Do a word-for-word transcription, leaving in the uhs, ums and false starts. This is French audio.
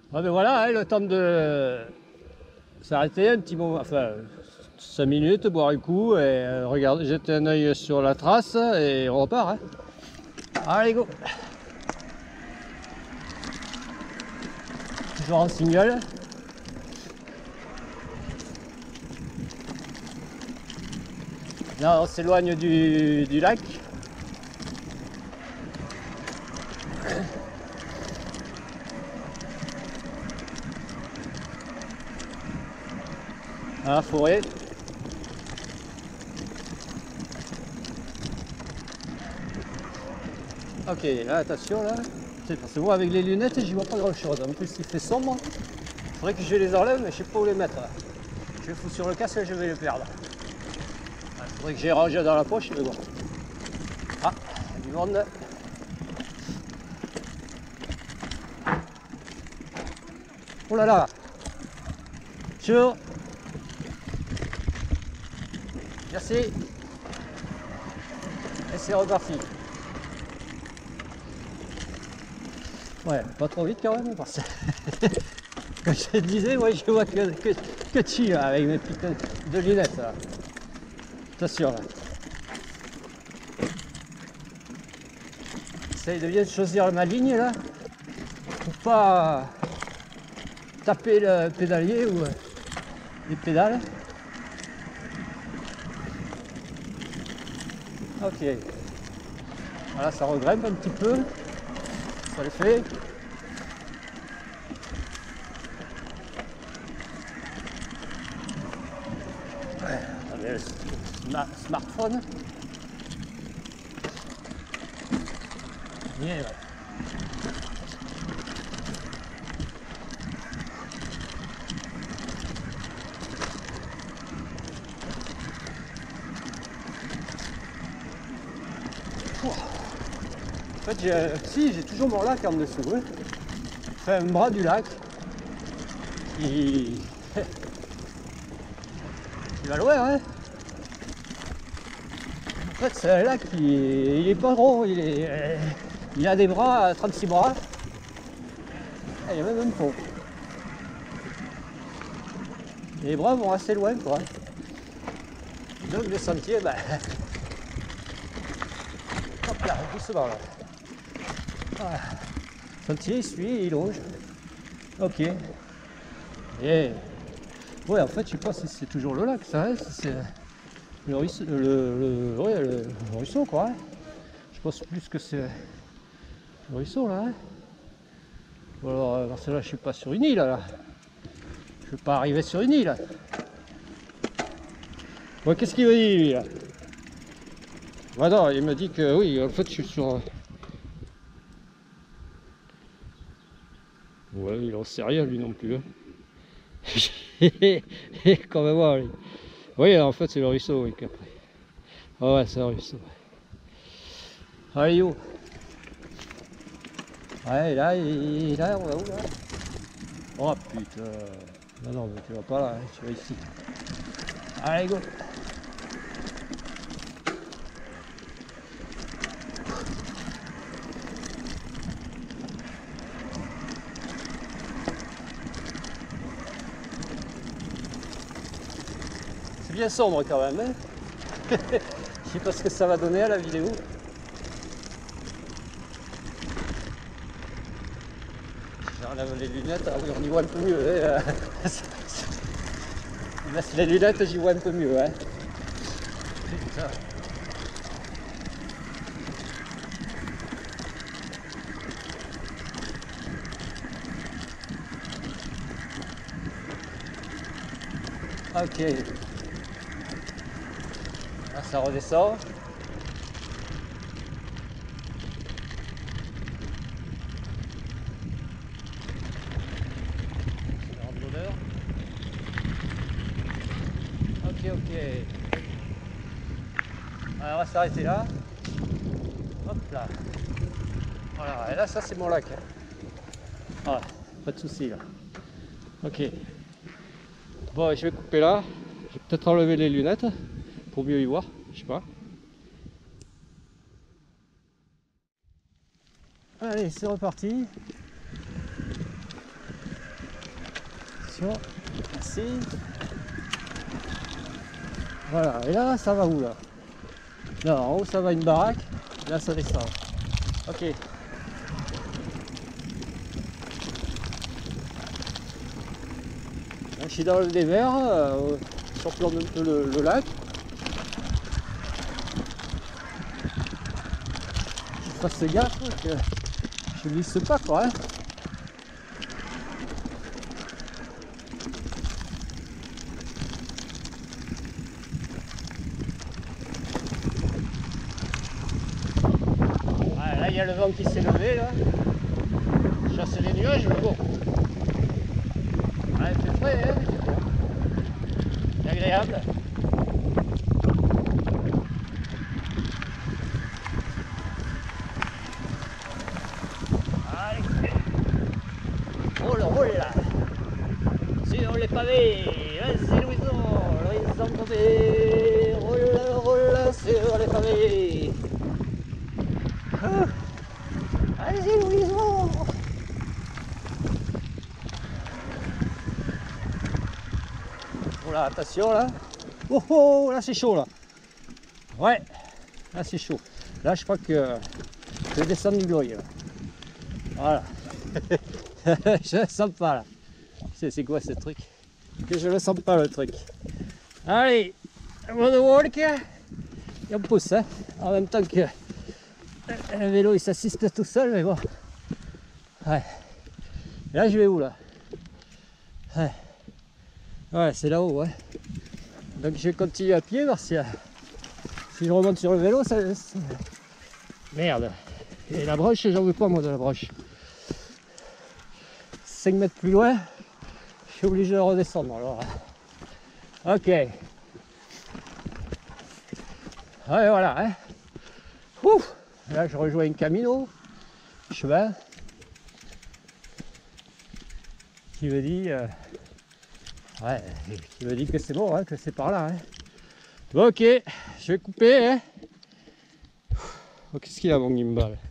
Ah ben voilà, hein, le temps de s'arrêter un petit moment, enfin cinq minutes, boire un coup et euh, regarder, jeter un œil sur la trace et on repart. Hein. Allez go. Toujours en single. Là on s'éloigne du, du lac. À la forêt. Ok, là attention là. Parce que moi avec les lunettes j'y vois pas grand chose. En plus il fait sombre. Il faudrait que je les enlève mais je sais pas où les mettre. Là. Je les fous sur le casque et je vais les perdre. Il faudrait que j'ai rangé dans la poche mais bon. Ah, il y a du monde. Oh là là. Sur. Merci. Et c'est reparti. Ouais, pas trop vite quand même, parce que comme je te disais, moi je vois que, que, que tu là, avec mes petites de lunettes là. Attention là. J'essaye de bien choisir ma ligne là, pour pas taper le pédalier ou les pédales. Ok. Voilà, ça regrimpe un petit peu. Ça le fait. Ouais, attendez, le smart smartphone. Yeah, ouais. En fait, j'ai, si, j'ai toujours mon lac en dessous. Hein. Enfin, un bras du lac. Il, il va loin, hein. En fait, c'est un lac qui il est pas gros. Il, est, il a des bras, trente-six bras. Et il y a même un pont. Et les bras vont assez loin, quoi. Donc, le sentier, ben. Hop là, doucement là. Voilà. Le sentier, il suit, il longe. Ok. Et ouais, en fait, je sais pas si c'est toujours le lac, ça, hein, si c'est le ruisseau, le, le, ouais, le, le ruisseau, quoi. Hein. Je pense plus que c'est le ruisseau, là. Hein. Ou alors, parce que là, je suis pas sur une île, là. Je peux pas arriver sur une île. Bon, qu'est-ce qu'il me dit, lui, là? Bah non, il me dit que oui, en fait, je suis sur... Ouais, il en sait rien, lui, non plus. Hein. Quand même, moi, lui. Oui, en fait, c'est le ruisseau, oui, qu'après. Ah ouais, c'est le ruisseau. Allez, où? Ouais, là, il... là, on va où, là? Oh, putain. Non, non, mais tu vas pas là, hein, tu vas ici. Allez, go! C'est bien sombre quand même, hein. Je sais pas ce que ça va donner à la vidéo. J'enlève les lunettes, ah oui on y voit un peu mieux. Hein. Les lunettes j'y vois un peu mieux. Hein. Putain. Ok. Là ça redescend. Ok, ok. Alors on va s'arrêter là. Hop là. Voilà, et là ça c'est mon lac. Hein. Voilà, pas de soucis là. Ok. Bon, je vais couper là. Je vais peut-être enlever les lunettes pour mieux y voir. Je sais pas. Allez, c'est reparti. attention. Merci. Voilà, et là, ça va où là? Là, en haut, ça va une baraque. Là, ça descend. Ok. Là, je suis dans le dévers, euh, sur le, le, le lac. Je fasse gaffe que je ne glisse pas, quoi. Hein. Là, il y a le vent qui s'est levé, là. Chasse les nuages, mais bon. Ouais, c'est frais, hein. C'est agréable. Allez. Roule, roule là. Sur les pavés. Vas-y, Louison. Louison pavé. Roule, roule sur les pavés. Vas-y, Louison. Oh là, attention là. Oh oh, là c'est chaud là. Ouais, là c'est chaud. Là je crois que je vais descendre du gloyer. Voilà. Je le sens pas là. C'est quoi ce truc? Que je le sens pas le truc. Allez, moonwalk. Et on pousse hein. En même temps que le vélo il s'assiste tout seul, mais bon. Ouais. Et là je vais où là? Ouais, ouais c'est là-haut, ouais. Donc je vais continuer à pied, voir si, si je remonte sur le vélo, ça... Merde. Et la broche, j'en veux pas moi de la broche. cinq mètres plus loin, je suis obligé de redescendre alors. Ok. Ouais voilà. Hein. Ouf. Là je rejoins un camino, chemin, qui me dit, euh, ouais, qui me dit que c'est bon, hein, que c'est par là. Hein. Bon, ok, je vais couper. Hein. Oh, qu'est-ce qu'il a mon gimbal?